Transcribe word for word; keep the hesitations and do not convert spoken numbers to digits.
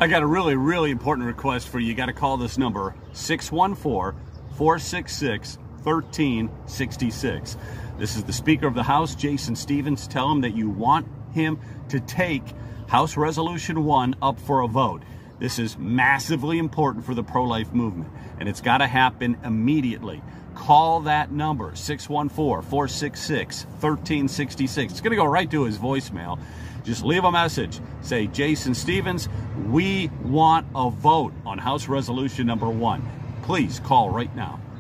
I got a really, really important request for you. You got to call this number, six one four, four six six, one three six six. This is the Speaker of the House, Jason Stephens. Tell him that you want him to take House Resolution one up for a vote. This is massively important for the pro-life movement, and it's got to happen immediately. Call that number, six one four, four six six, one three six six. It's going to go right to his voicemail. Just leave a message. Say, Jason Stephens, we want a vote on House Resolution number one. Please call right now.